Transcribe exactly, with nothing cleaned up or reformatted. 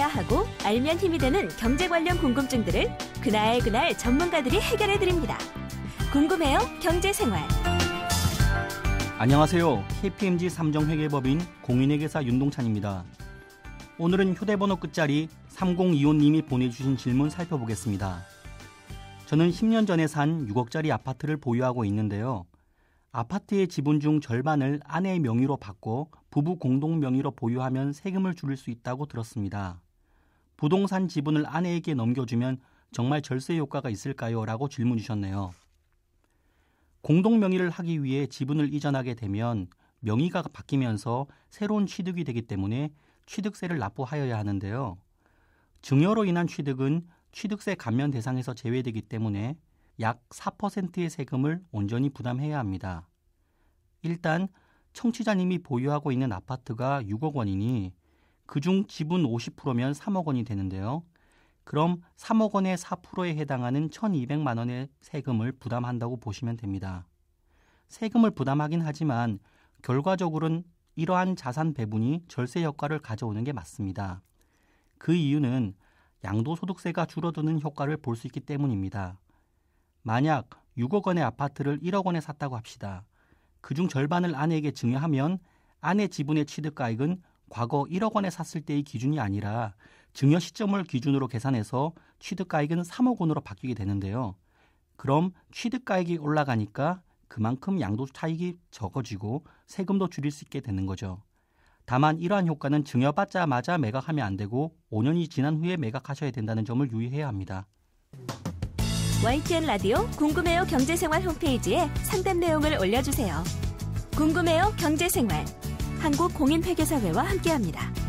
알아야 하고 알면 힘이 되는 경제 관련 궁금증들을 그날 그날 전문가들이 해결해 드립니다. 궁금해요 경제생활. 안녕하세요. 케이피엠지 삼정회계법인 공인회계사 윤동찬입니다. 오늘은 휴대번호 끝자리 삼공이오님이 보내주신 질문 살펴보겠습니다. 저는 십 년 전에 산 육억짜리 아파트를 보유하고 있는데요. 아파트의 지분 중 절반을 아내의 명의로 바꿔 부부 공동 명의로 보유하면 세금을 줄일 수 있다고 들었습니다. 부동산 지분을 아내에게 넘겨주면 정말 절세 효과가 있을까요? 라고 질문 주셨네요. 공동 명의를 하기 위해 지분을 이전하게 되면 명의가 바뀌면서 새로운 취득이 되기 때문에 취득세를 납부하여야 하는데요. 증여로 인한 취득은 취득세 감면 대상에서 제외되기 때문에 약 사 퍼센트의 세금을 온전히 부담해야 합니다. 일단 청취자님이 보유하고 있는 아파트가 육억 원이니 그중 지분 오십 퍼센트면 삼억 원이 되는데요. 그럼 삼억 원의 사 퍼센트에 해당하는 천이백만 원의 세금을 부담한다고 보시면 됩니다. 세금을 부담하긴 하지만 결과적으로는 이러한 자산 배분이 절세 효과를 가져오는 게 맞습니다. 그 이유는 양도소득세가 줄어드는 효과를 볼 수 있기 때문입니다. 만약 육억 원의 아파트를 일억 원에 샀다고 합시다. 그중 절반을 아내에게 증여하면 아내 지분의 취득가액은 과거 일억 원에 샀을 때의 기준이 아니라 증여 시점을 기준으로 계산해서 취득가액은 삼억 원으로 바뀌게 되는데요. 그럼 취득가액이 올라가니까 그만큼 양도 차익이 적어지고 세금도 줄일 수 있게 되는 거죠. 다만 이러한 효과는 증여받자마자 매각하면 안 되고 오 년이 지난 후에 매각하셔야 된다는 점을 유의해야 합니다. 와이티엔 라디오 궁금해요 경제생활 홈페이지에 상담 내용을 올려주세요. 궁금해요 경제생활, 한국공인회계사회와 함께합니다.